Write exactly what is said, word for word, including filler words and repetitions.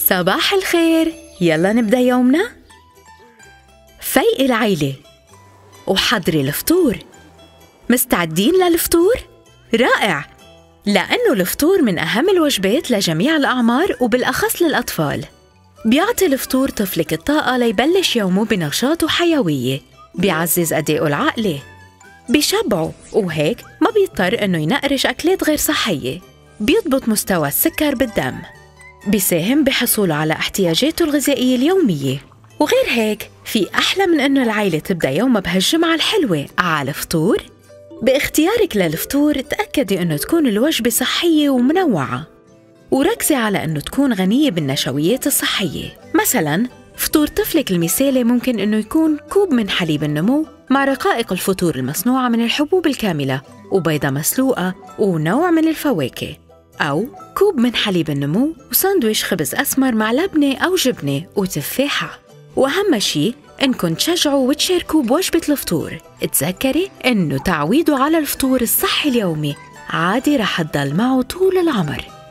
صباح الخير، يلا نبدأ يومنا. فيقي العيلة وحضري الفطور. مستعدين للفطور؟ رائع، لأنه الفطور من أهم الوجبات لجميع الأعمار وبالأخص للأطفال. بيعطي الفطور طفلك الطاقة ليبلش يومه بنشاط وحيوية، بيعزز أدائه العقلي، بيشبعه وهيك ما بيضطر إنه ينقرش أكلات غير صحية، بيضبط مستوى السكر بالدم، بيساهم بحصوله على احتياجاته الغذائية اليومية. وغير هيك في أحلى من إنه العيلة تبدأ يومها بهالجمعة الحلوة على الفطور. باختيارك للفطور تأكدي إنه تكون الوجبة صحية ومنوعة، وركزي على إنه تكون غنية بالنشويات الصحية. مثلاً فطور طفلك المثالي ممكن إنه يكون كوب من حليب النمو مع رقائق الفطور المصنوعة من الحبوب الكاملة وبيضة مسلوقة ونوع من الفواكه، أو كوب من حليب النمو وساندويش خبز أسمر مع لبنة أو جبنة وتفاحة. وأهم شي إنكم تشجعوا وتشاركوا بوجبة الفطور. تذكري إنه تعويده على الفطور الصحي اليومي عادي رح تضل معه طول العمر.